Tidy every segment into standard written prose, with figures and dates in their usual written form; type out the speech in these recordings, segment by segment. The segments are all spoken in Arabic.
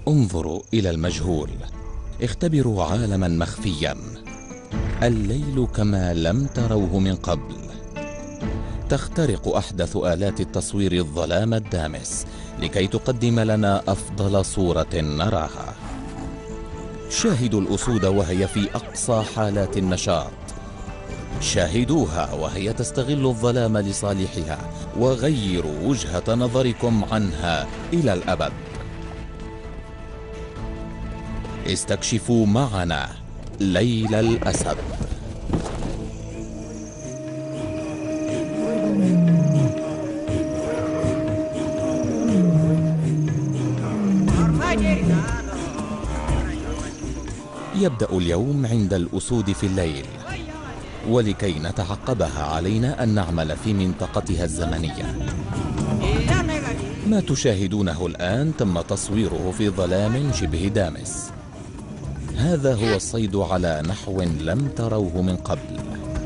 انظروا إلى المجهول، اختبروا عالما مخفيا، الليل كما لم تروه من قبل. تخترق أحدث آلات التصوير الظلام الدامس لكي تقدم لنا أفضل صورة نراها. شاهدوا الأسود وهي في أقصى حالات النشاط، شاهدوها وهي تستغل الظلام لصالحها، وغيروا وجهة نظركم عنها إلى الأبد. استكشفوا معنا ليل الأسد. يبدأ اليوم عند الأسود في الليل، ولكي نتعقبها علينا أن نعمل في منطقتها الزمنية. ما تشاهدونه الآن تم تصويره في ظلام شبه دامس. هذا هو الصيد على نحو لم تروه من قبل.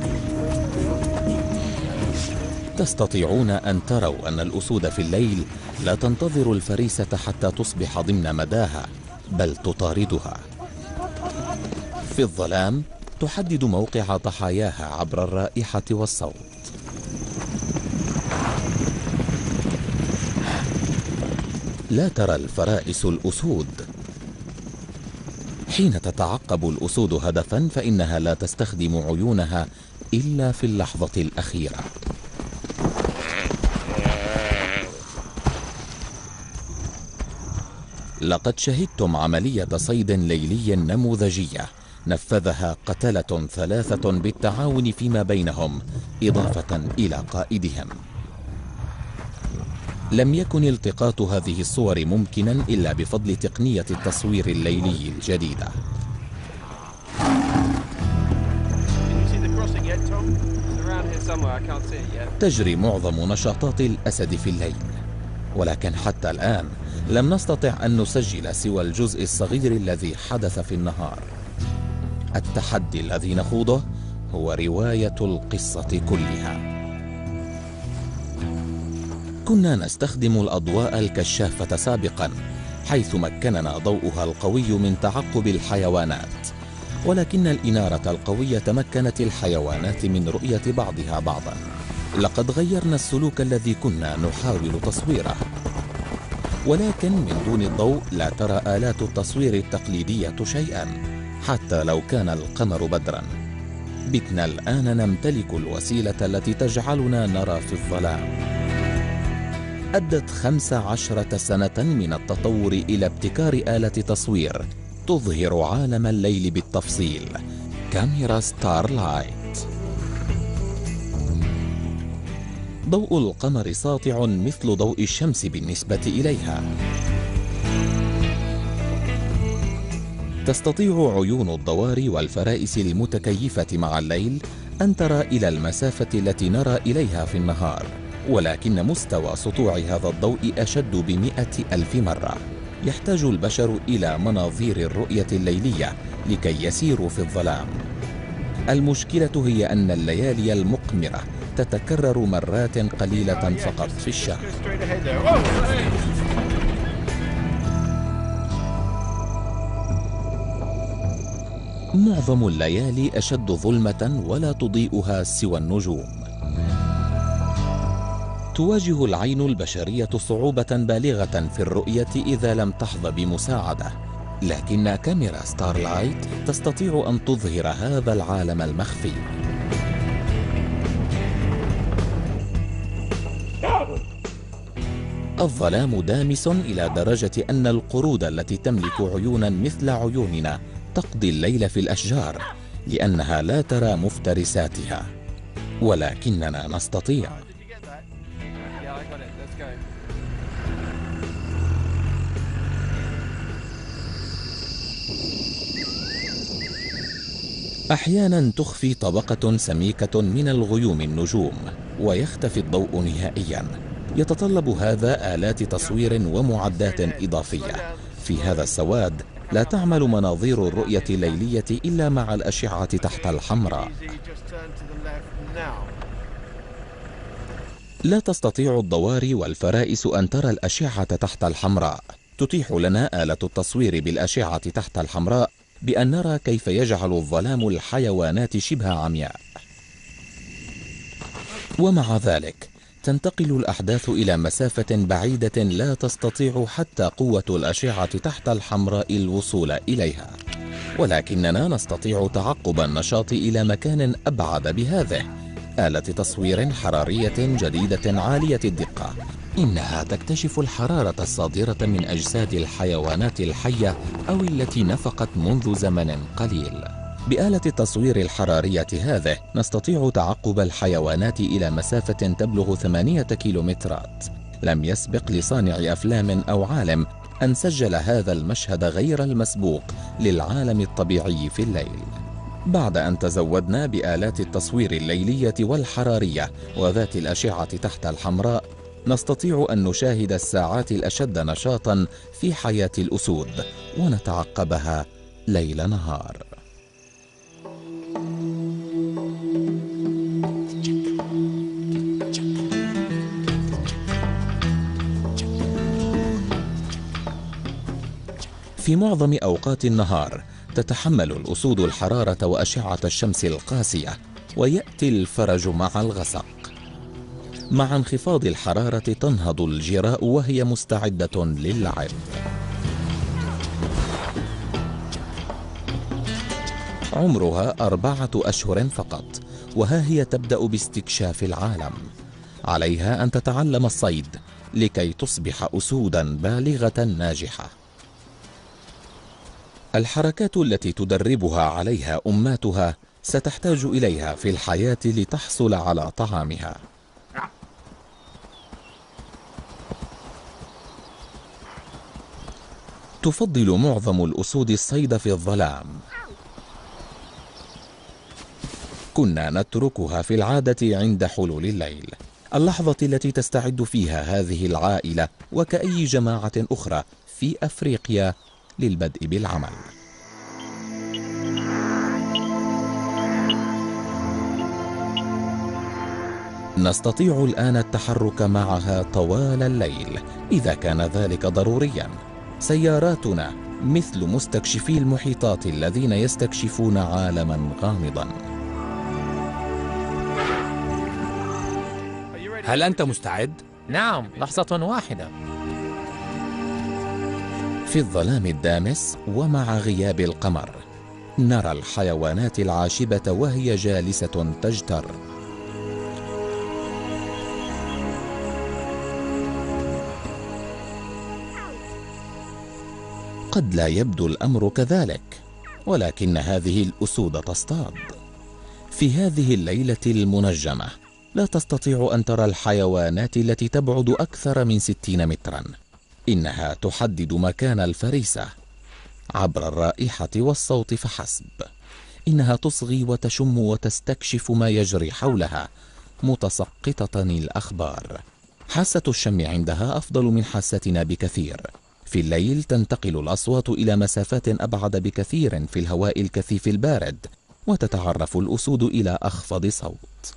تستطيعون أن تروا أن الأسود في الليل لا تنتظر الفريسة حتى تصبح ضمن مداها، بل تطاردها. في الظلام تحدد موقع ضحاياها عبر الرائحة والصوت. لا ترى الفرائس الأسود. حين تتعقب الأسود هدفا فإنها لا تستخدم عيونها إلا في اللحظة الأخيرة. لقد شهدتم عملية صيد ليلي نموذجية نفذها قتلة 3 بالتعاون فيما بينهم إضافة إلى قائدهم. لم يكن التقاط هذه الصور ممكنا إلا بفضل تقنية التصوير الليلي الجديدة. تجري معظم نشاطات الأسد في الليل، ولكن حتى الآن لم نستطع أن نسجل سوى الجزء الصغير الذي حدث في النهار. التحدي الذي نخوضه هو رواية القصة كلها. كنا نستخدم الأضواء الكشافة سابقا، حيث مكننا ضوءها القوي من تعقب الحيوانات، ولكن الإنارة القوية مكنت الحيوانات من رؤية بعضها بعضا. لقد غيرنا السلوك الذي كنا نحاول تصويره، ولكن من دون الضوء لا ترى آلات التصوير التقليدية شيئا، حتى لو كان القمر بدرا. بتنا الآن نمتلك الوسيلة التي تجعلنا نرى في الظلام. أدت 15 سنة من التطور إلى ابتكار آلة تصوير تظهر عالم الليل بالتفصيل، كاميرا ستارلايت. ضوء القمر ساطع مثل ضوء الشمس بالنسبة إليها. تستطيع عيون الضواري والفرائس المتكيفة مع الليل أن ترى إلى المسافة التي نرى إليها في النهار، ولكن مستوى سطوع هذا الضوء أشد ب100,000 مرة. يحتاج البشر إلى مناظير الرؤية الليلية لكي يسيروا في الظلام. المشكلة هي أن الليالي المقمرة تتكرر مرات قليلة فقط في الشهر. معظم الليالي أشد ظلمة ولا تضيئها سوى النجوم. تواجه العين البشرية صعوبة بالغة في الرؤية إذا لم تحظى بمساعدة، لكن كاميرا ستارلايت تستطيع أن تظهر هذا العالم المخفي. الظلام دامس إلى درجة أن القرود التي تملك عيونا مثل عيوننا تقضي الليل في الأشجار لأنها لا ترى مفترساتها، ولكننا نستطيع. أحيانا تخفي طبقة سميكة من الغيوم النجوم ويختفي الضوء نهائيا. يتطلب هذا آلات تصوير ومعدات إضافية. في هذا السواد لا تعمل مناظير الرؤية الليلية إلا مع الأشعة تحت الحمراء. لا تستطيع الضواري والفرائس أن ترى الأشعة تحت الحمراء. تتيح لنا آلة التصوير بالأشعة تحت الحمراء بأن نرى كيف يجعل الظلام الحيوانات شبه عمياء. ومع ذلك تنتقل الأحداث إلى مسافة بعيدة لا تستطيع حتى قوة الأشعة تحت الحمراء الوصول إليها، ولكننا نستطيع تعقب النشاط إلى مكان أبعد بهذه آلة تصوير حرارية جديدة عالية الدقة. إنها تكتشف الحرارة الصادرة من أجساد الحيوانات الحية أو التي نفقت منذ زمن قليل. بآلة التصوير الحرارية هذه نستطيع تعقب الحيوانات إلى مسافة تبلغ 8 كيلومترات. لم يسبق لصانع أفلام أو عالم أن سجل هذا المشهد غير المسبوق للعالم الطبيعي في الليل. بعد أن تزودنا بآلات التصوير الليلية والحرارية وذات الأشعة تحت الحمراء، نستطيع أن نشاهد الساعات الأشد نشاطا في حياة الأسود ونتعقبها ليل نهار. في معظم أوقات النهار تتحمل الأسود الحرارة وأشعة الشمس القاسية، ويأتي الفرج مع الغسق. مع انخفاض الحرارة تنهض الجراء وهي مستعدة للعب. عمرها 4 أشهر فقط، وها هي تبدأ باستكشاف العالم. عليها أن تتعلم الصيد لكي تصبح أسودا بالغة ناجحة. الحركات التي تدربها عليها أماتها ستحتاج إليها في الحياة لتحصل على طعامها. تفضل معظم الأسود الصيد في الظلام. كنا نتركها في العادة عند حلول الليل، اللحظة التي تستعد فيها هذه العائلة وكأي جماعة أخرى في أفريقيا للبدء بالعمل. نستطيع الآن التحرك معها طوال الليل إذا كان ذلك ضروريا. سياراتنا مثل مستكشفي المحيطات الذين يستكشفون عالما غامضا. هل أنت مستعد؟ نعم، لحظة واحدة. في الظلام الدامس ومع غياب القمر نرى الحيوانات العاشبة وهي جالسة تجتر. قد لا يبدو الأمر كذلك، ولكن هذه الأسود تصطاد. في هذه الليلة المنجمة لا تستطيع أن ترى الحيوانات التي تبعد أكثر من 60 مترا. إنها تحدد مكان الفريسة عبر الرائحة والصوت فحسب. إنها تصغي وتشم وتستكشف ما يجري حولها، متسقطة الأخبار. حاسة الشم عندها أفضل من حاستنا بكثير. في الليل تنتقل الأصوات إلى مسافات أبعد بكثير في الهواء الكثيف البارد، وتتعرف الأسود إلى أخفض صوت.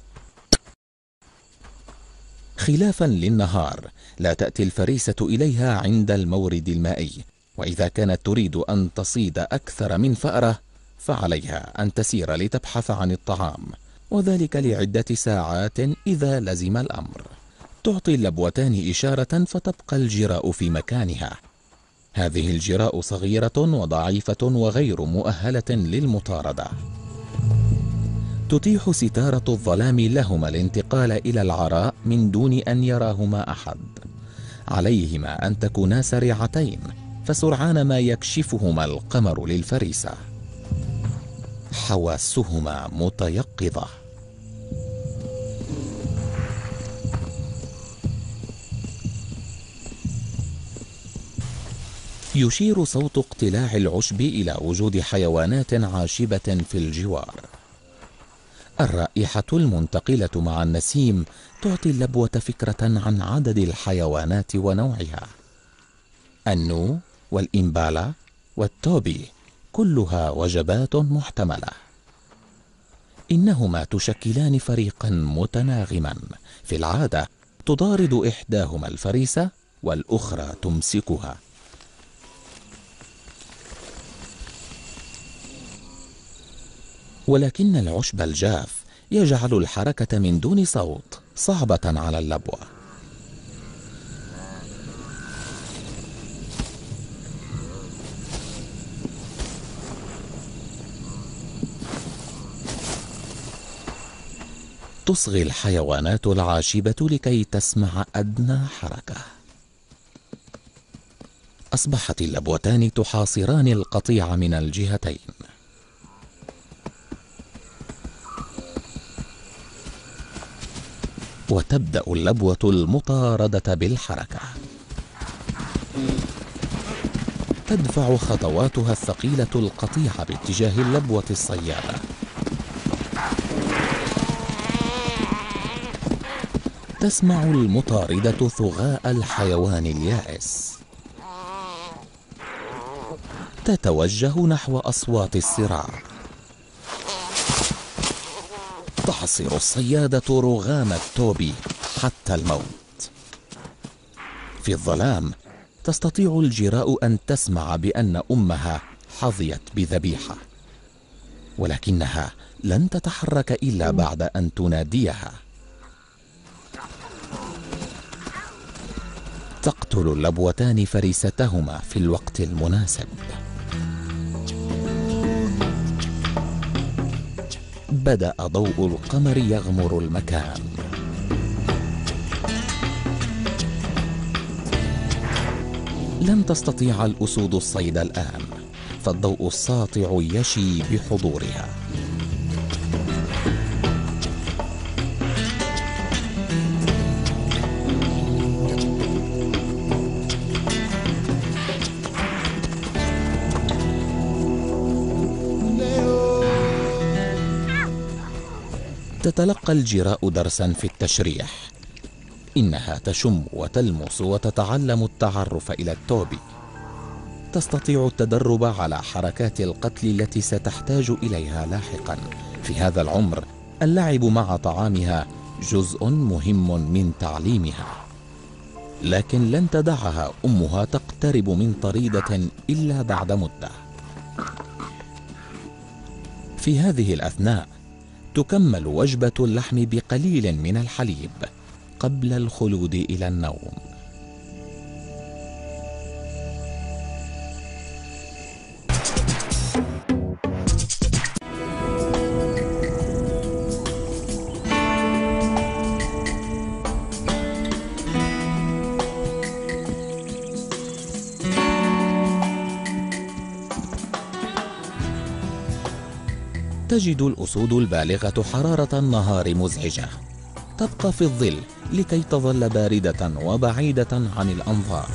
خلافا للنهار لا تأتي الفريسة إليها عند المورد المائي، وإذا كانت تريد أن تصيد أكثر من فأرة فعليها أن تسير لتبحث عن الطعام، وذلك لعدة ساعات إذا لزم الأمر. تعطي اللبوتان إشارة فتبقى الجراء في مكانها. هذه الجراء صغيرة وضعيفة وغير مؤهلة للمطاردة. تتيح ستارة الظلام لهما الانتقال إلى العراء من دون أن يراهما أحد. عليهما أن تكونا سريعتين، فسرعان ما يكشفهما القمر للفريسة. حواسهما متيقظة. يشير صوت اقتلاع العشب إلى وجود حيوانات عاشبة في الجوار. الرائحة المنتقلة مع النسيم تعطي اللبوة فكرة عن عدد الحيوانات ونوعها. النو والإمبالا والتوبي كلها وجبات محتملة. إنهما تشكلان فريقا متناغما. في العادة تضارد إحداهما الفريسة والأخرى تمسكها. ولكن العشب الجاف يجعل الحركة من دون صوت صعبة على اللبوة. تصغي الحيوانات العاشبة لكي تسمع أدنى حركة. أصبحت اللبوتان تحاصران القطيع من الجهتين. وتبدأ اللبوة المطاردة بالحركة. تدفع خطواتها الثقيلة القطيع باتجاه اللبوة الصيادة. تسمع المطاردة ثغاء الحيوان اليائس. تتوجه نحو أصوات الصراع. تعصر الصيادة رغام التوبي حتى الموت. في الظلام تستطيع الجراء أن تسمع بأن أمها حظيت بذبيحة، ولكنها لن تتحرك إلا بعد أن تناديها. تقتل اللبوتان فريستهما في الوقت المناسب. بدأ ضوء القمر يغمر المكان. لن تستطيع الأسود الصيد الآن، فالضوء الساطع يشي بحضورها. تتلقى الجراء درسا في التشريح. إنها تشم وتلمس وتتعلم التعرف إلى التوبي. تستطيع التدرب على حركات القتل التي ستحتاج إليها لاحقا. في هذا العمر اللعب مع طعامها جزء مهم من تعليمها، لكن لن تدعها أمها تقترب من طريدة إلا بعد مدة. في هذه الأثناء تكمل وجبة اللحم بقليل من الحليب قبل الخلود إلى النوم. تجد الأسود البالغة حرارة النهار مزعجة. تبقى في الظل لكي تظل باردة وبعيدة عن الأنظار.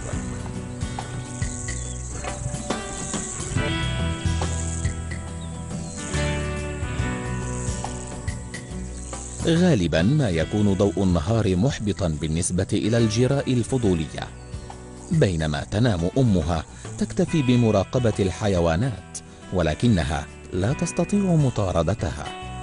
غالبا ما يكون ضوء النهار محبطا بالنسبة إلى الجراء الفضولية، بينما تنام أمها تكتفي بمراقبة الحيوانات، ولكنها لا تستطيع مطاردتها.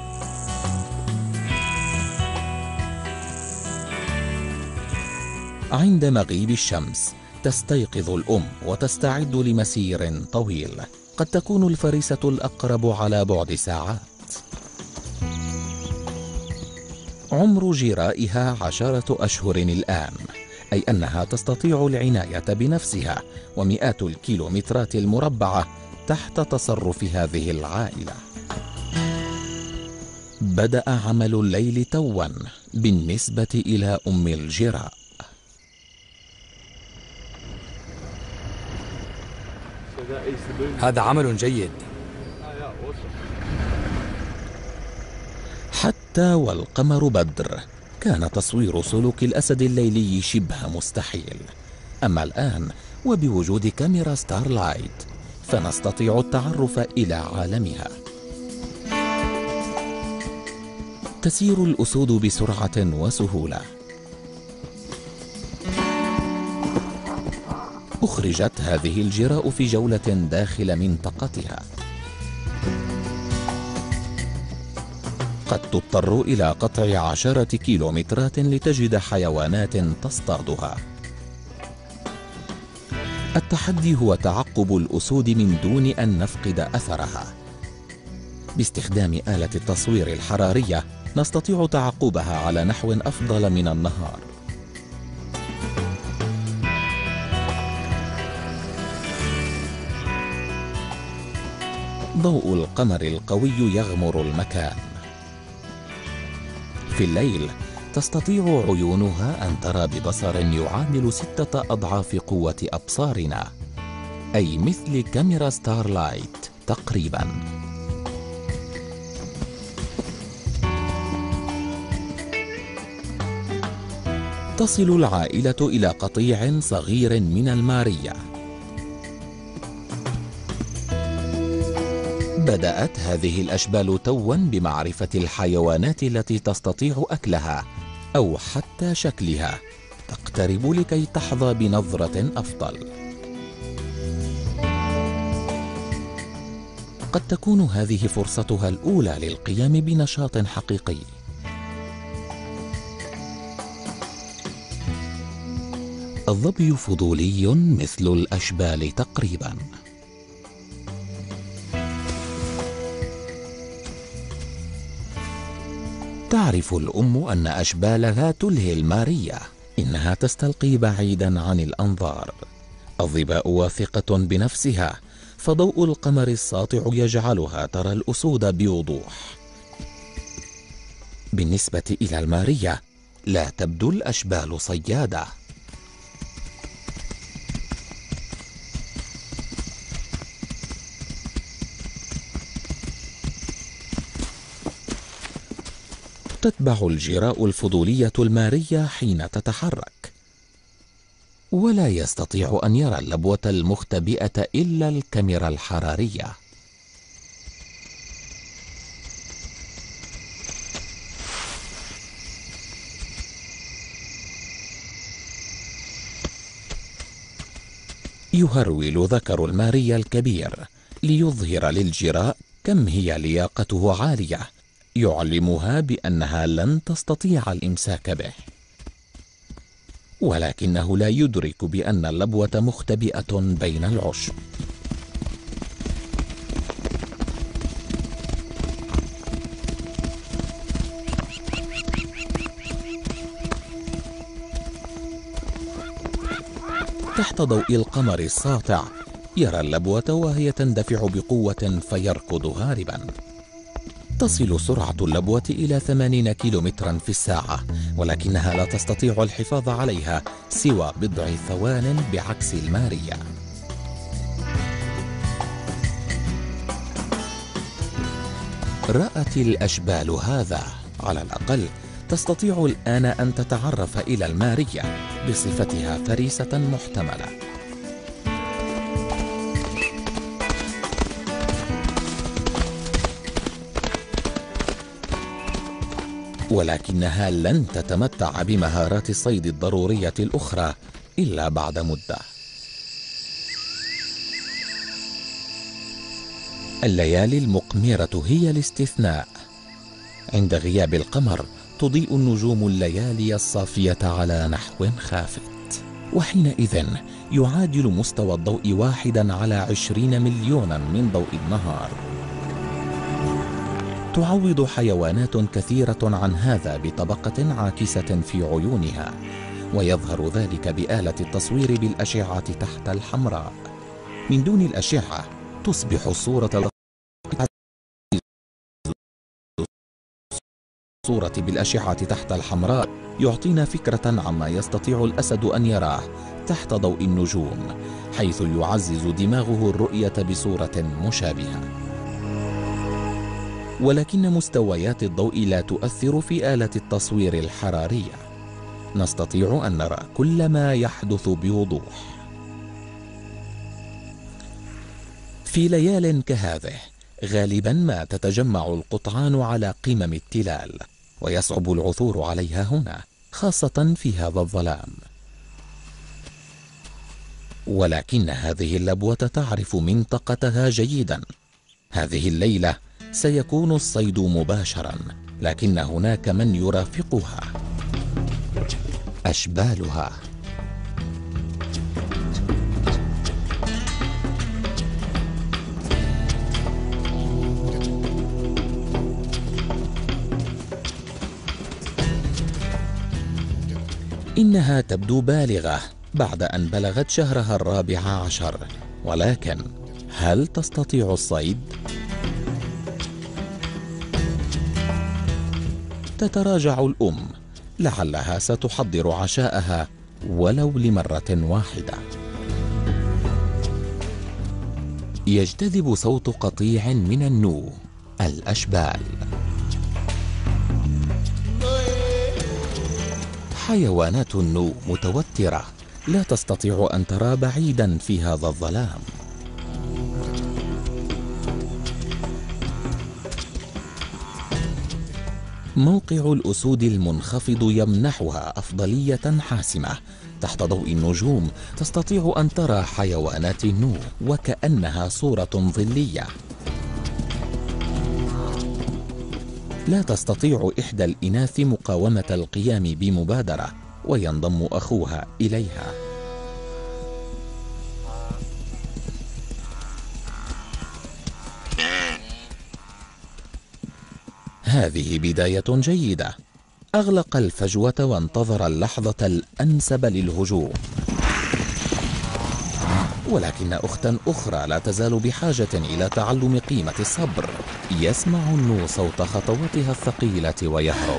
عند مغيب الشمس تستيقظ الأم وتستعد لمسير طويل. قد تكون الفريسة الأقرب على بعد ساعات. عمر جرائها 10 أشهر الآن، أي أنها تستطيع العناية بنفسها ومئات الكيلومترات المربعة تحت تصرف هذه العائلة. بدأ عمل الليل توا بالنسبة إلى أم الجراء. هذا عمل جيد. حتى والقمر بدر كان تصوير سلوك الأسد الليلي شبه مستحيل. أما الآن وبوجود كاميرا ستارلايت فنستطيع التعرف إلى عالمها. تسير الأسود بسرعة وسهولة. أخرجت هذه الجراء في جولة داخل منطقتها. قد تضطر إلى قطع 10 كيلومترات لتجد حيوانات تصطادها. التحدي هو تعقب الأسود من دون أن نفقد أثرها. باستخدام آلة التصوير الحرارية نستطيع تعقبها على نحو أفضل من النهار. ضوء القمر القوي يغمر المكان. في الليل تستطيع عيونها أن ترى ببصر يعادل 6 أضعاف قوة أبصارنا، أي مثل كاميرا ستارلايت تقريباً. تصل العائلة إلى قطيع صغير من المارية. بدأت هذه الأشبال توا بمعرفة الحيوانات التي تستطيع أكلها أو حتى شكلها، تقترب لكي تحظى بنظرة أفضل. قد تكون هذه فرصتها الأولى للقيام بنشاط حقيقي. الظبي فضولي مثل الأشبال تقريباً. تعرف الأم أن أشبالها تلهي المارية، إنها تستلقي بعيداً عن الأنظار. الظباء واثقة بنفسها، فضوء القمر الساطع يجعلها ترى الأسود بوضوح. بالنسبة إلى المارية لا تبدو الأشبال صيادة. تتبع الجراء الفضولية المارية حين تتحرك، ولا يستطيع أن يرى اللبوة المختبئة إلا الكاميرا الحرارية. يهرول ذكر المارية الكبير ليظهر للجراء كم هي لياقته عالية، يعلمها بأنها لن تستطيع الإمساك به، ولكنه لا يدرك بأن اللبوة مختبئة بين العشب. تحت ضوء القمر الساطع يرى اللبوة وهي تندفع بقوة فيركض هاربا. تصل سرعة اللبوة إلى 80 كيلومترا في الساعة، ولكنها لا تستطيع الحفاظ عليها سوى بضع ثوان بعكس المارية. رأت الأشبال هذا، على الأقل تستطيع الآن أن تتعرف إلى المارية بصفتها فريسة محتملة. ولكنها لن تتمتع بمهارات الصيد الضرورية الأخرى إلا بعد مدة. الليالي المقمرة هي الاستثناء. عند غياب القمر تضيء النجوم الليالي الصافية على نحو خافت، وحينئذ يعادل مستوى الضوء 1 على 20 مليونا من ضوء النهار. تعوض حيوانات كثيرة عن هذا بطبقة عاكسة في عيونها، ويظهر ذلك بآلة التصوير بالأشعة تحت الحمراء. من دون الأشعة تصبح الصورة بالأشعة تحت الحمراء يعطينا فكرة عما يستطيع الأسد أن يراه تحت ضوء النجوم، حيث يعزز دماغه الرؤية بصورة مشابهة. ولكن مستويات الضوء لا تؤثر في آلة التصوير الحرارية. نستطيع أن نرى كل ما يحدث بوضوح. في ليال كهذه غالبا ما تتجمع القطعان على قمم التلال، ويصعب العثور عليها هنا، خاصة في هذا الظلام. ولكن هذه اللبوة تعرف منطقتها جيدا. هذه الليلة سيكون الصيد مباشرا، لكن هناك من يرافقها: أشبالها. إنها تبدو بالغة بعد أن بلغت شهرها 14، ولكن هل تستطيع الصيد؟ تتراجع الأم، لعلها ستحضر عشاءها ولو لمرة واحدة. يجتذب صوت قطيع من النو الأشبال. حيوانات النو متوترة، لا تستطيع أن ترى بعيدا في هذا الظلام. موقع الأسود المنخفض يمنحها أفضلية حاسمة. تحت ضوء النجوم تستطيع أن ترى حيوانات النو وكأنها صورة ظلية. لا تستطيع إحدى الإناث مقاومة القيام بمبادرة، وينضم أخوها إليها. هذه بداية جيدة. أغلق الفجوة وانتظر اللحظة الأنسب للهجوم، ولكن أختا أخرى لا تزال بحاجة إلى تعلم قيمة الصبر. يسمع النو صوت خطواتها الثقيلة ويهرب.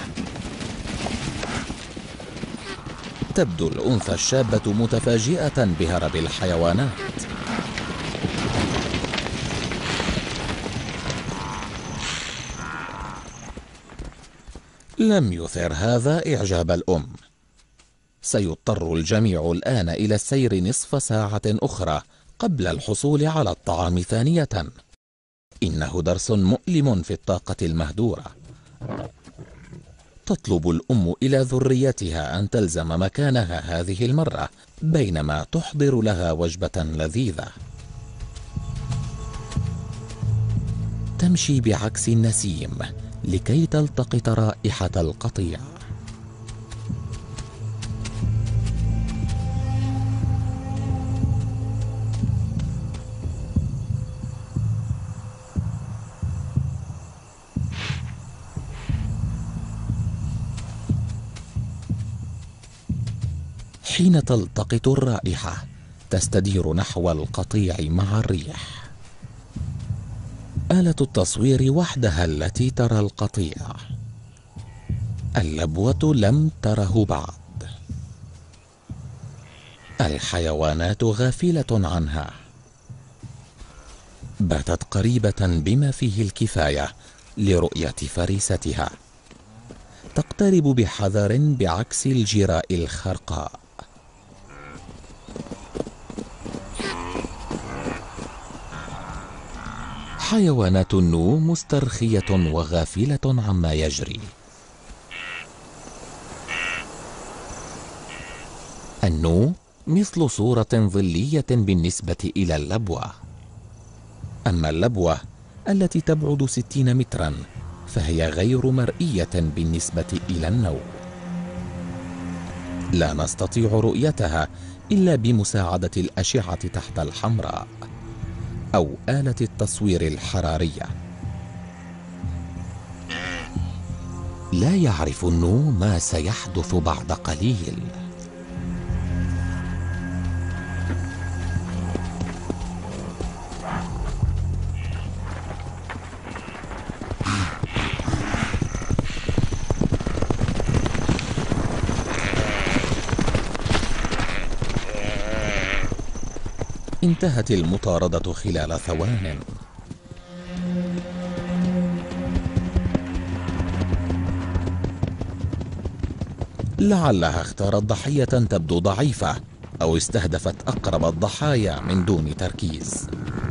تبدو الأنثى الشابة متفاجئة بهرب الحيوانات. لم يثر هذا إعجاب الأم. سيضطر الجميع الآن إلى السير نصف ساعة أخرى قبل الحصول على الطعام ثانية. إنه درس مؤلم في الطاقة المهدورة. تطلب الأم إلى ذريتها أن تلزم مكانها هذه المرة، بينما تحضر لها وجبة لذيذة. تمشي بعكس النسيم لكي تلتقط رائحة القطيع. حين تلتقط الرائحة تستدير نحو القطيع مع الريح. آلة التصوير وحدها التي ترى القطيع. اللبوة لم تره بعد. الحيوانات غافلة عنها. باتت قريبة بما فيه الكفاية لرؤية فريستها. تقترب بحذر بعكس الجراء الخرقاء. حيوانات النو مسترخية وغافلة عما يجري. النو مثل صورة ظلية بالنسبة إلى اللبوة. أما اللبوة التي تبعد 60 مترا فهي غير مرئية بالنسبة إلى النو. لا نستطيع رؤيتها إلا بمساعدة الأشعة تحت الحمراء أو آلة التصوير الحرارية. لا يعرف النو ما سيحدث بعد قليل. انتهت المطاردة خلال ثوان. لعلها اختارت ضحية تبدو ضعيفة أو استهدفت أقرب الضحايا من دون تركيز.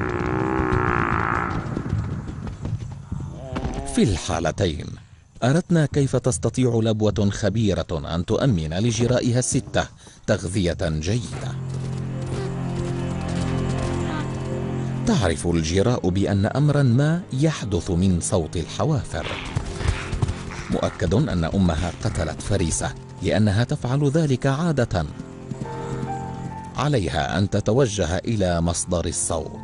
في الحالتين أردنا كيف تستطيع لبوة خبيرة أن تؤمن لجرائها الستة تغذية جيدة. تعرف الجراء بأن أمرا ما يحدث من صوت الحوافر. مؤكد أن أمها قتلت فريسة لأنها تفعل ذلك عادة. عليها أن تتوجه إلى مصدر الصوت.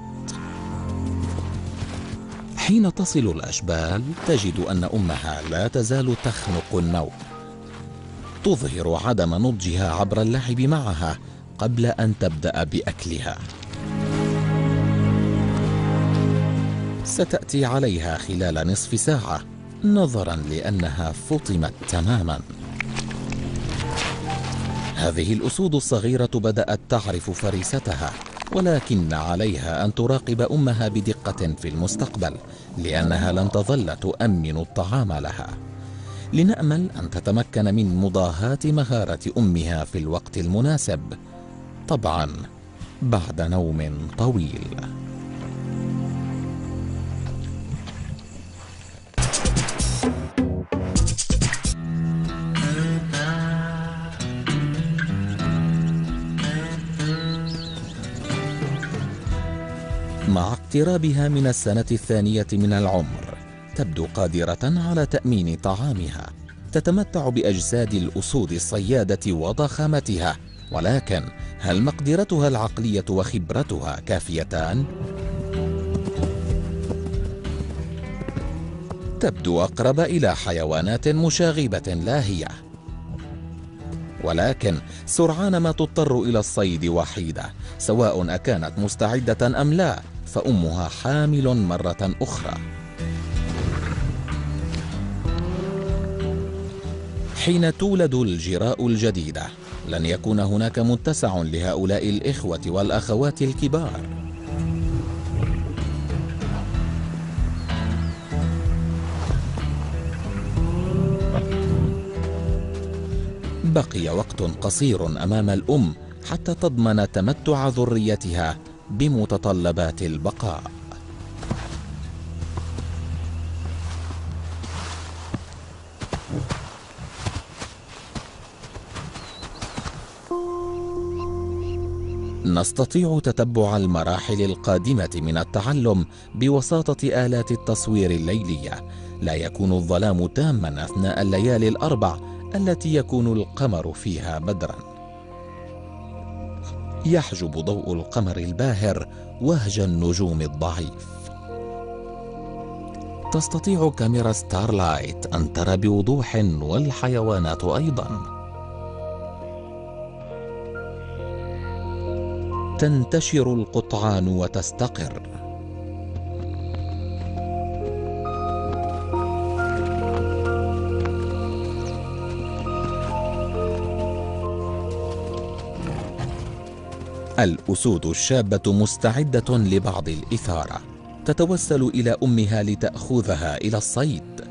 حين تصل الأشبال تجد أن أمها لا تزال تخنق النوم. تظهر عدم نضجها عبر اللعب معها قبل أن تبدأ بأكلها. ستأتي عليها خلال نصف ساعة نظرا لأنها فطمت تماما. هذه الأسود الصغيرة بدأت تعرف فريستها، ولكن عليها أن تراقب أمها بدقة في المستقبل لأنها لن تظل تؤمن الطعام لها. لنأمل أن تتمكن من مضاهاة مهارة أمها في الوقت المناسب، طبعا بعد نوم طويل. مع اقترابها من السنة الثانية من العمر تبدو قادرة على تأمين طعامها. تتمتع بأجساد الأسود الصيادة وضخامتها، ولكن هل مقدرتها العقلية وخبرتها كافيتان؟ تبدو أقرب إلى حيوانات مشاغبة لاهية، ولكن سرعان ما تضطر إلى الصيد وحيدة، سواء أكانت مستعدة أم لا، فأمها حامل مرة أخرى. حين تولد الجراء الجديدة لن يكون هناك متسع لهؤلاء الإخوة والأخوات الكبار. بقي وقت قصير أمام الأم حتى تضمن تمتع ذريتها بمتطلبات البقاء. نستطيع تتبع المراحل القادمة من التعلم بوساطة آلات التصوير الليلية. لا يكون الظلام تاما أثناء الليالي الأربع التي يكون القمر فيها بدرا. يحجب ضوء القمر الباهر وهج النجوم الضعيف. تستطيع كاميرا ستارلايت أن ترى بوضوح، والحيوانات أيضا. تنتشر القطعان وتستقر. الأسود الشابة مستعدة لبعض الإثارة. تتوسل إلى أمها لتأخذها إلى الصيد،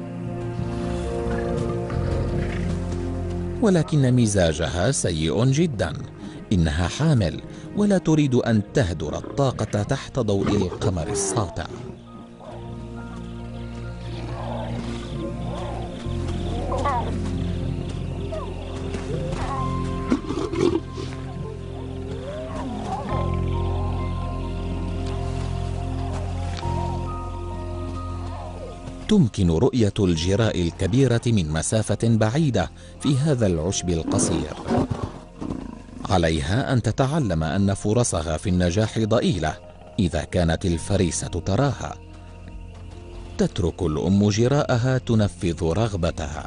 ولكن مزاجها سيء جدا. إنها حامل ولا تريد أن تهدر الطاقة تحت ضوء القمر الساطع. تمكن رؤية الجراء الكبيرة من مسافة بعيدة في هذا العشب القصير. عليها أن تتعلم أن فرصها في النجاح ضئيلة إذا كانت الفريسة تراها. تترك الأم جراءها تنفذ رغبتها.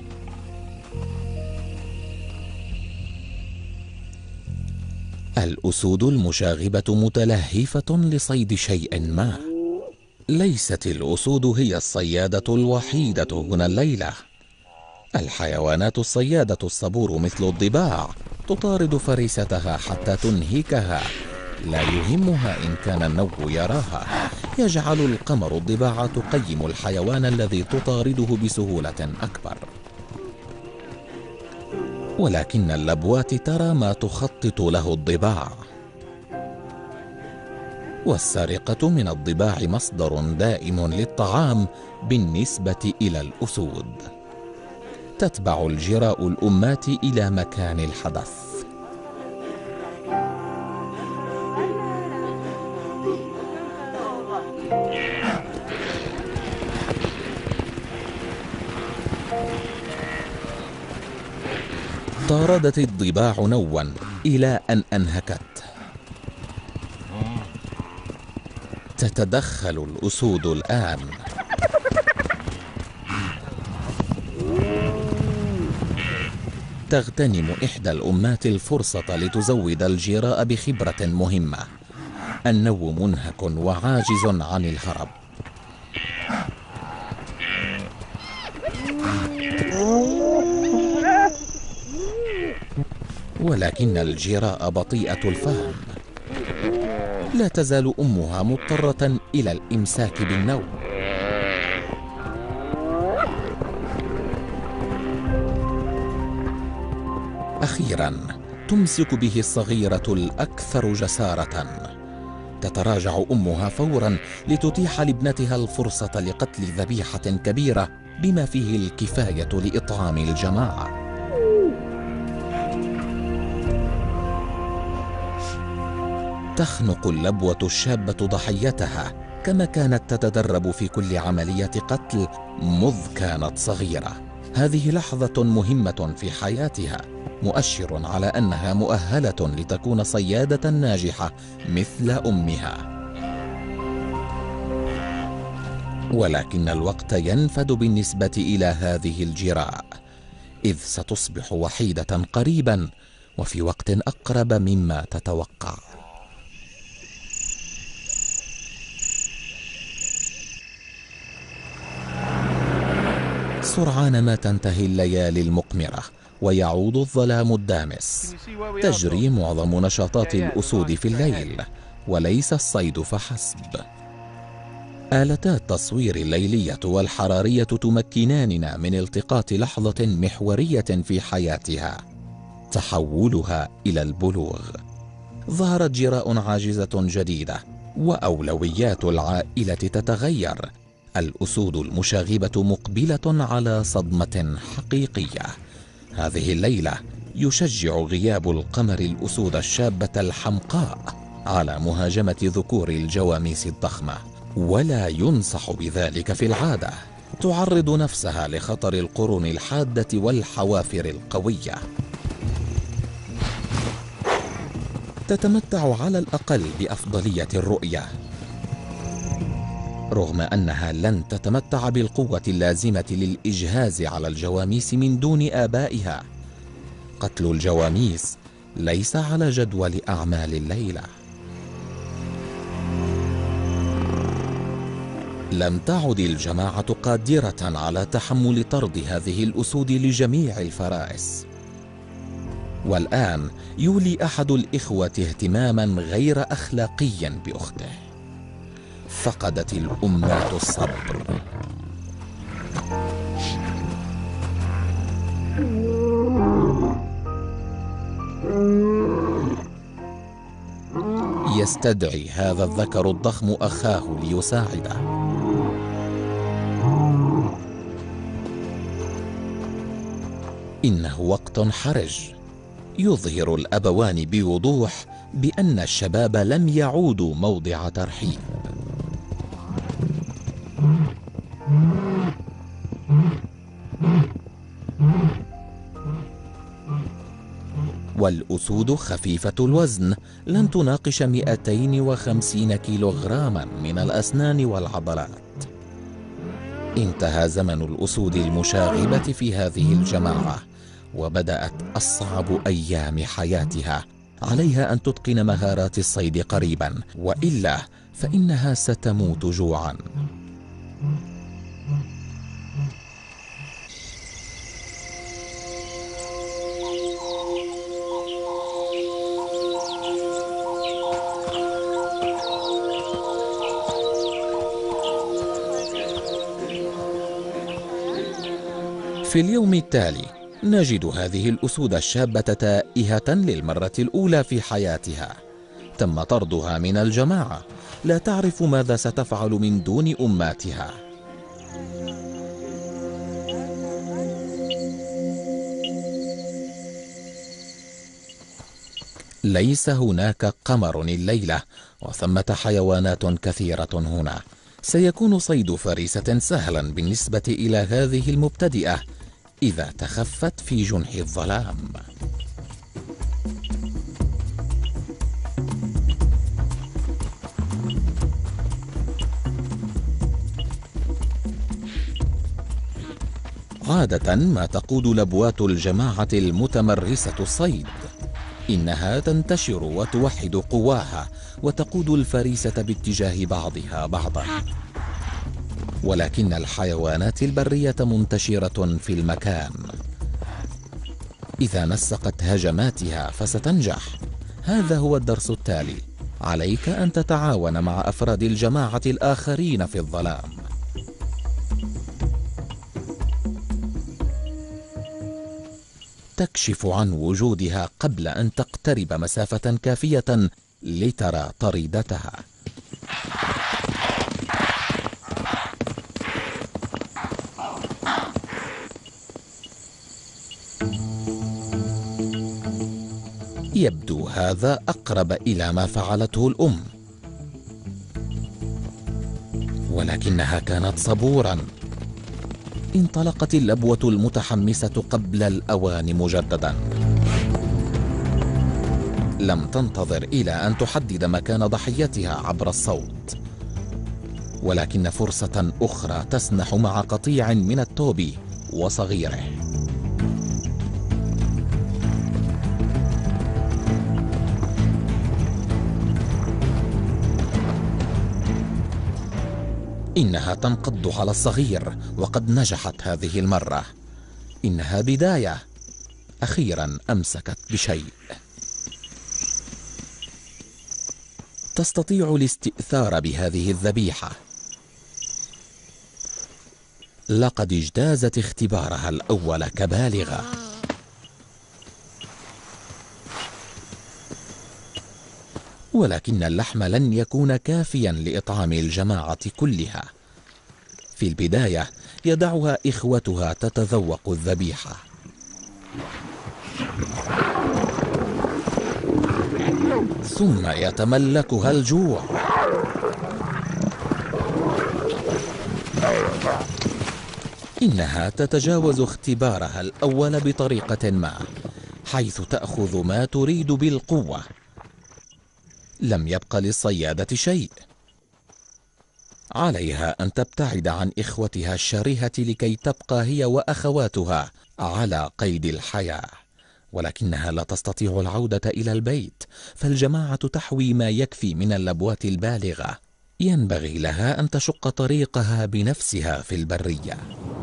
الأسود المشاغبة متلهفة لصيد شيء ما. ليست الأسود هي الصيادة الوحيدة هنا الليلة. الحيوانات الصيادة الصبور مثل الضباع تطارد فريستها حتى تنهكها. لا يهمها إن كان النوء يراها. يجعل القمر الضباع تقيم الحيوان الذي تطارده بسهولة أكبر. ولكن اللبوات ترى ما تخطط له الضباع. والسرقة من الضباع مصدر دائم للطعام بالنسبة إلى الأسود. تتبع الجراء الأمات إلى مكان الحدث. طاردت الضباع نوا إلى أن أنهكته. تتدخل الأسود الآن. تغتنم إحدى الأمات الفرصة لتزود الجراء بخبرة مهمة. النو منهك وعاجز عن الهرب، ولكن الجراء بطيئة الفهم. لا تزال أمها مضطرة إلى الإمساك بالنو. أخيرا تمسك به الصغيرة الأكثر جسارة. تتراجع أمها فورا لتتيح لابنتها الفرصة لقتل ذبيحة كبيرة بما فيه الكفاية لإطعام الجماعة. تخنق اللبوة الشابة ضحيتها كما كانت تتدرب في كل عملية قتل مذ كانت صغيرة. هذه لحظة مهمة في حياتها، مؤشر على أنها مؤهلة لتكون صيادة ناجحة مثل أمها. ولكن الوقت ينفد بالنسبة إلى هذه الجراء، إذ ستصبح وحيدة قريبا وفي وقت أقرب مما تتوقع. سرعان ما تنتهي الليالي المقمرة ويعود الظلام الدامس. تجري معظم نشاطات الأسود في الليل وليس الصيد فحسب. آلتا التصوير الليلية والحرارية تمكناننا من التقاط لحظة محورية في حياتها، تحولها إلى البلوغ. ظهرت جراء عاجزة جديدة وأولويات العائلة تتغير. الأسود المشاغبة مقبلة على صدمة حقيقية. هذه الليلة يشجع غياب القمر الأسود الشابة الحمقاء على مهاجمة ذكور الجواميس الضخمة، ولا ينصح بذلك في العادة. تعرض نفسها لخطر القرون الحادة والحوافر القوية. تتمتع على الأقل بأفضلية الرؤية، رغم أنها لن تتمتع بالقوة اللازمة للإجهاز على الجواميس من دون آبائها. قتل الجواميس ليس على جدول أعمال الليلة. لم تعد الجماعة قادرة على تحمل طرد هذه الأسود لجميع الفرائس. والآن يولي أحد الإخوة اهتماما غير أخلاقي بأخته. فقدت الأمات الصبر. يستدعي هذا الذكر الضخم أخاه ليساعده. إنه وقت حرج. يظهر الأبوان بوضوح بأن الشباب لم يعودوا موضع ترحيب. والأسود خفيفة الوزن، لن تناقش 250 كيلوغراما من الأسنان والعضلات. انتهى زمن الأسود المشاغبة في هذه الجماعة، وبدأت أصعب أيام حياتها. عليها أن تتقن مهارات الصيد قريبا، وإلا فإنها ستموت جوعا. في اليوم التالي نجد هذه الأسود الشابة تائهة للمرة الأولى في حياتها. تم طردها من الجماعة، لا تعرف ماذا ستفعل من دون أماتها. ليس هناك قمر الليلة، وثمة حيوانات كثيرة هنا. سيكون صيد فريسة سهلا بالنسبة إلى هذه المبتدئة إذا تخفت في جنح الظلام. عادة ما تقود لبوات الجماعة المتمرسة الصيد، إنها تنتشر وتوحد قواها وتقود الفريسة باتجاه بعضها بعضا. ولكن الحيوانات البرية منتشرة في المكان، إذا نسقت هجماتها فستنجح. هذا هو الدرس التالي: عليك أن تتعاون مع أفراد الجماعة الآخرين في الظلام. تكشف عن وجودها قبل أن تقترب مسافة كافية لترى طريدتها. يبدو هذا أقرب إلى ما فعلته الأم، ولكنها كانت صبورا. انطلقت اللبوة المتحمسة قبل الأوان مجددا. لم تنتظر إلى أن تحدد مكان ضحيتها عبر الصوت، ولكن فرصة أخرى تسنح مع قطيع من التوب وصغيره. إنها تنقض على الصغير، وقد نجحت هذه المرة. إنها بداية. أخيرا أمسكت بشيء. تستطيع الاستئثار بهذه الذبيحة. لقد اجتازت اختبارها الأول كبالغة. ولكن اللحم لن يكون كافيا لإطعام الجماعة كلها. في البداية يدعها إخوتها تتذوق الذبيحة. ثم يتملكها الجوع. إنها تتجاوز اختبارها الأول بطريقة ما، حيث تأخذ ما تريد بالقوة. لم يبق للصيادة شيء. عليها أن تبتعد عن إخوتها الشرهة لكي تبقى هي وأخواتها على قيد الحياة. ولكنها لا تستطيع العودة إلى البيت، فالجماعة تحوي ما يكفي من اللبوات البالغة. ينبغي لها أن تشق طريقها بنفسها في البرية.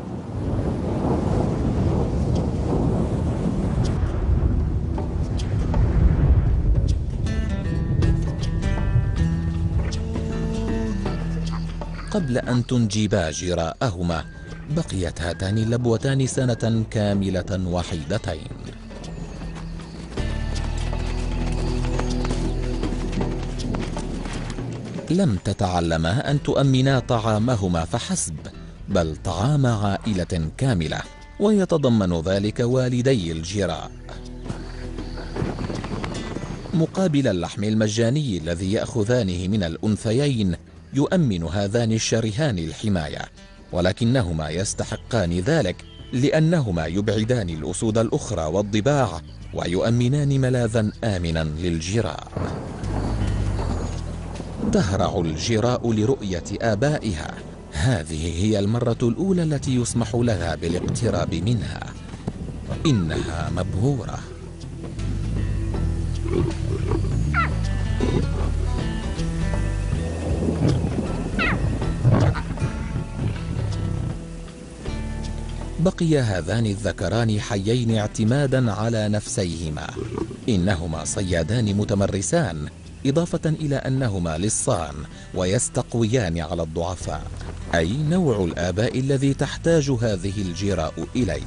قبل أن تنجبا جراءهما، بقيت هاتان اللبوتان سنة كاملة وحيدتين. لم تتعلما أن تؤمنا طعامهما فحسب، بل طعام عائلة كاملة، ويتضمن ذلك والدي الجراء. مقابل اللحم المجاني الذي يأخذانه من الأنثيين، يؤمن هذان الشرهان الحماية، ولكنهما يستحقان ذلك لأنهما يبعدان الأسود الأخرى والضباع، ويؤمنان ملاذا آمنا للجراء. تهرع الجراء لرؤية آبائها. هذه هي المرة الأولى التي يسمح لها بالاقتراب منها. إنها مبهورة. بقي هذان الذكران حيين اعتمادا على نفسيهما. إنهما صيادان متمرسان، إضافة إلى أنهما لصان ويستقويان على الضعفاء، أي نوع الآباء الذي تحتاج هذه الجراء إليه.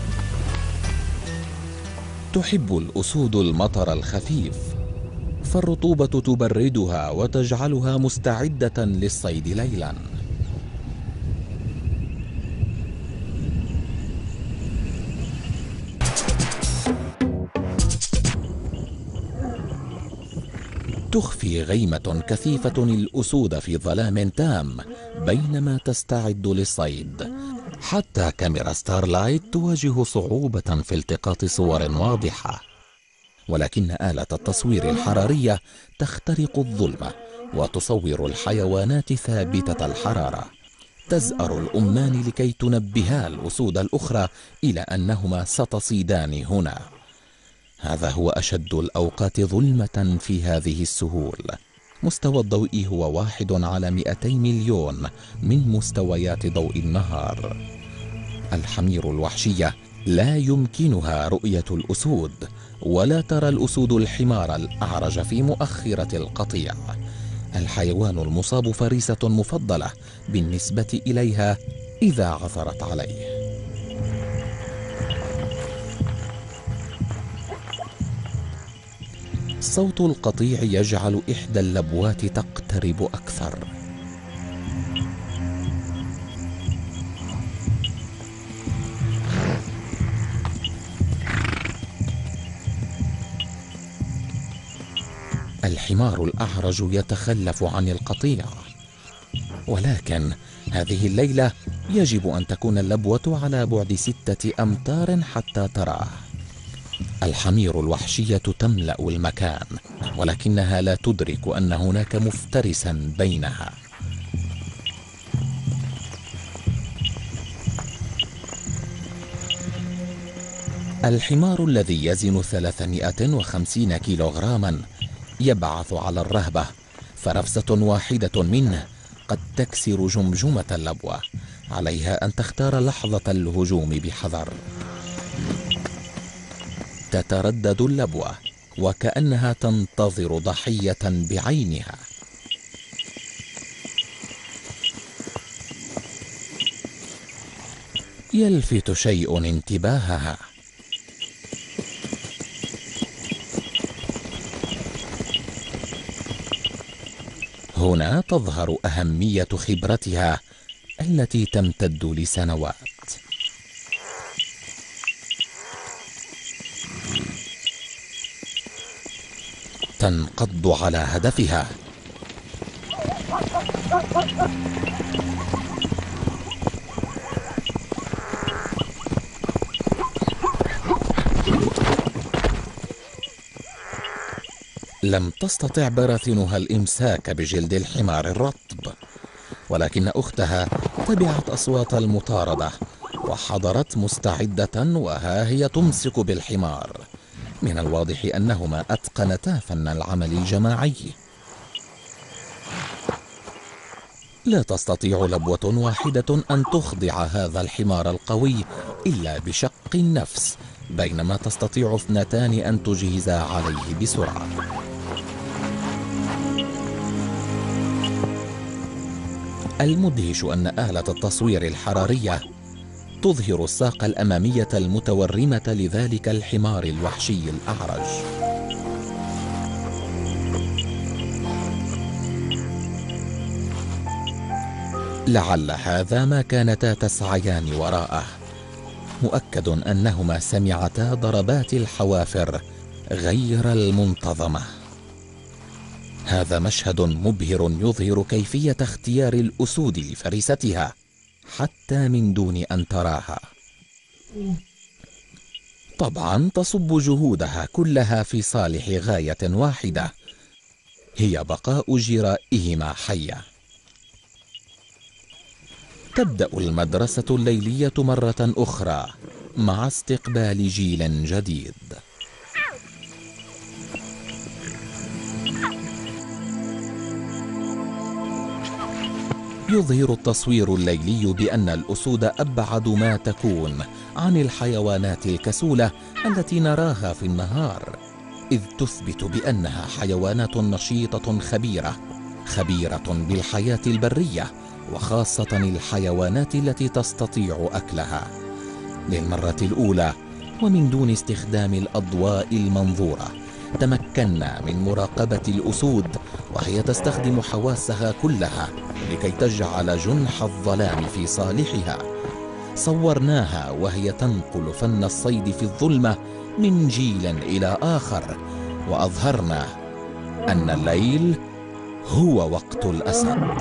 تحب الأسود المطر الخفيف، فالرطوبة تبردها وتجعلها مستعدة للصيد ليلا. تخفي غيمة كثيفة الأسود في ظلام تام بينما تستعد للصيد. حتى كاميرا ستارلايت تواجه صعوبة في التقاط صور واضحة، ولكن آلة التصوير الحرارية تخترق الظلمة وتصور الحيوانات ثابتة الحرارة. تزأر الأمان لكي تنبها الأسود الأخرى إلى أنهما ستصيدان هنا. هذا هو أشد الأوقات ظلمة في هذه السهول. مستوى الضوء هو 1 على 200 مليون من مستويات ضوء النهار. الحمير الوحشية لا يمكنها رؤية الأسود، ولا ترى الأسود الحمار الأعرج في مؤخرة القطيع. الحيوان المصاب فريسة مفضلة بالنسبة إليها إذا عثرت عليه. صوت القطيع يجعل إحدى اللبوات تقترب أكثر. الحمار الأعرج يتخلف عن القطيع، ولكن هذه الليلة يجب أن تكون اللبوة على بعد 6 أمتار حتى تراه. الحمير الوحشية تملأ المكان، ولكنها لا تدرك أن هناك مفترسا بينها. الحمار الذي يزن 350 كيلوغراما يبعث على الرهبة، فرفسة واحدة منه قد تكسر جمجمة اللبوة. عليها أن تختار لحظة الهجوم بحذر. تتردد اللبوة وكأنها تنتظر ضحية بعينها. يلفت شيء انتباهها. هنا تظهر أهمية خبرتها التي تمتد لسنوات. تنقض على هدفها. لم تستطع براثنها الإمساك بجلد الحمار الرطب، ولكن أختها تبعت أصوات المطاردة وحضرت مستعدة، وها هي تمسك بالحمار. من الواضح أنهما أتقنتا فن العمل الجماعي. لا تستطيع لبوة واحدة أن تخضع هذا الحمار القوي إلا بشق النفس، بينما تستطيع 2 أن تجهزا عليه بسرعة. المدهش أن آلة التصوير الحرارية تظهر الساق الأمامية المتورمة لذلك الحمار الوحشي الأعرج. لعل هذا ما كانتا تسعيان وراءه. مؤكد أنهما سمعتا ضربات الحوافر غير المنتظمة. هذا مشهد مبهر يظهر كيفية اختيار الأسود لفريستها حتى من دون أن تراها. طبعا تصب جهودها كلها في صالح غاية واحدة، هي بقاء جرائهما حية. تبدأ المدرسة الليلية مرة أخرى مع استقبال جيل جديد. يظهر التصوير الليلي بأن الأسود أبعد ما تكون عن الحيوانات الكسولة التي نراها في النهار، إذ تثبت بأنها حيوانات نشيطة خبيرة بالحياة البرية، وخاصة الحيوانات التي تستطيع أكلها. للمرة الأولى ومن دون استخدام الأضواء المنظورة تمكنا من مراقبة الأسود وهي تستخدم حواسها كلها لكي تجعل جنح الظلام في صالحها. صورناها وهي تنقل فن الصيد في الظلمة من جيل إلى آخر، وأظهرنا أن الليل هو وقت الأسد.